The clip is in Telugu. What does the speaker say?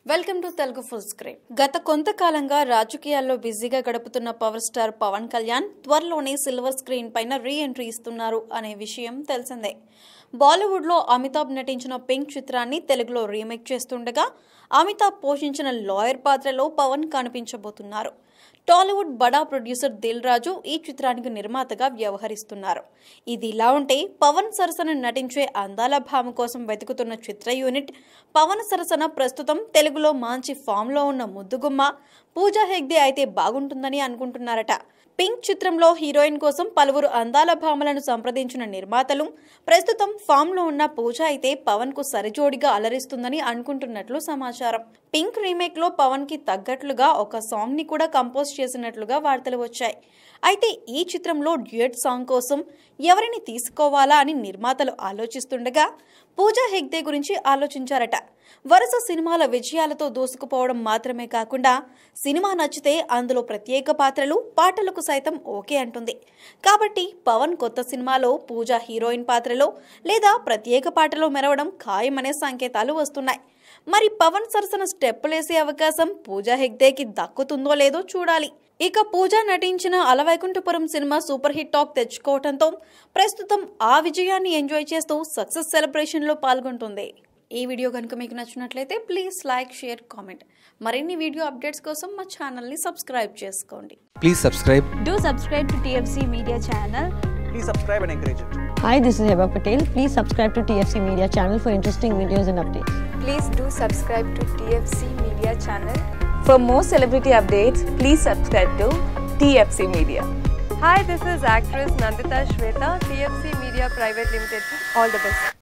Welcome to Telugu full screen. గత కొంతకాలంగా రాజకీయాల్లో బిజీగా గడుపుతున్న పవర్ స్టార్ పవన్ కళ్యాణ్ త్వరలోనే సిల్వర్ స్క్రీన్ పైన రీ ఎంట్రీ ఇస్తున్నారు అనే విషయం తెలిసిందే. బాలీవుడ్ లో అమితాబ్ నటించిన పింక్ చిత్రాన్ని తెలుగులో రీమేక్ చేస్తుండగా అమితాబ్ పోషించిన లాయర్ పాత్రలో పవన్ కనిపించబోతున్నారు. టాలీవుడ్ బడా ప్రొడ్యూసర్ దిల్ రాజు ఈ చిత్రానికి నిర్మాతగా వ్యవహరిస్తున్నారు. ఇది ఇలా ఉంటే పవన్ సరసన నటించే అందాల భామ కోసం వెతుకుతున్న చిత్ర యూనిట్ పవన్ సరసన ప్రస్తుతం తెలుగులో మంచి ఫామ్ లో ఉన్న ముద్దుగుమ్మ పూజా హెగ్డే అయితే బాగుంటుందని అనుకుంటున్నారట. పింక్ చిత్రంలో హీరోయిన్ కోసం పలువురు అందాల భామలను సంప్రదించిన నిర్మాతలు ప్రస్తుతం ఫామ్ లో ఉన్న పూజ అయితే పవన్ కు సరిజోడిగా అలరిస్తుందని అనుకుంటున్నట్లు సమాచారం. పింక్ రీమేక్ లో పవన్ కి తగ్గట్లుగా ఒక సాంగ్ ని కూడా కంపోజ్ చేసినట్లుగా వార్తలు వచ్చాయి. అయితే ఈ చిత్రంలో డ్యూయట్ సాంగ్ కోసం ఎవరిని తీసుకోవాలా అని నిర్మాతలు ఆలోచిస్తుండగా పూజా హెగ్డే గురించి ఆలోచించారట. వరుస సినిమాల విజయాలతో దూసుకుపోవడం మాత్రమే కాకుండా సినిమా నచ్చితే అందులో ప్రత్యేక పాత్రలు పాటలకు సైతం ఓకే అంటుంది. కాబట్టి పవన్ కొత్త సినిమాలో పూజా హీరోయిన్ పాత్రలో లేదా ప్రత్యేక పాటలో మెరవడం ఖాయమనే సంకేతాలు వస్తున్నాయి. మరి పవన్ సరసన స్టెప్పులేసే అవకాశం పూజా హెగ్డేకి దక్కుతుందో లేదో చూడాలి. ఇక పూజ నటించిన Alavaikunthapuram cinema super hit talk తెచ్చుకోవడంతో ప్రస్తుతం ఆ విజయాన్ని ఎంజాయ్ చేస్తూ సక్సెస్ సెలబ్రేషన్ లో పాల్గొంటుంది. ఈ వీడియో కనుక మీకు నచ్చినట్లయితే ప్లీజ్ లైక్, షేర్, కామెంట్. మరిన్ని వీడియో అప్డేట్స్ కోసం మా ఛానల్ ని సబ్స్క్రైబ్ చేసుకోండి. Please subscribe. Do subscribe to TFC Media channel. Please subscribe and encourage it. Hi, this is Heba Patel. Please subscribe to TFC Media channel for interesting videos and updates. Please do subscribe to TFC Media channel. For more celebrity updates, please subscribe to TFC Media. Hi, this is actress Nandita Shweta, TFC Media Private Limited. All the best.